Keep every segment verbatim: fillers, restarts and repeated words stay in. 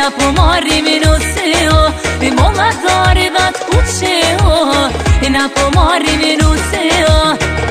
na po marri minuseo, e molla dore vat kuceo, e na po marri minuseo.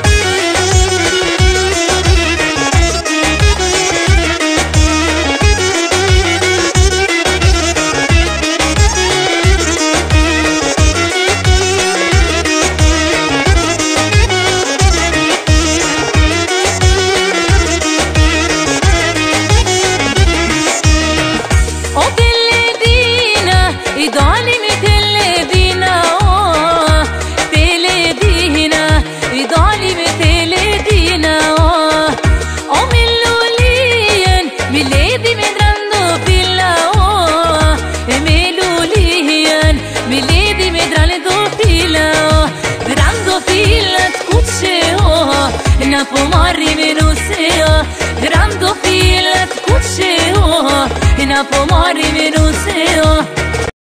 Na po marri minuseo, grando filet kuceo, na po marri minuseo.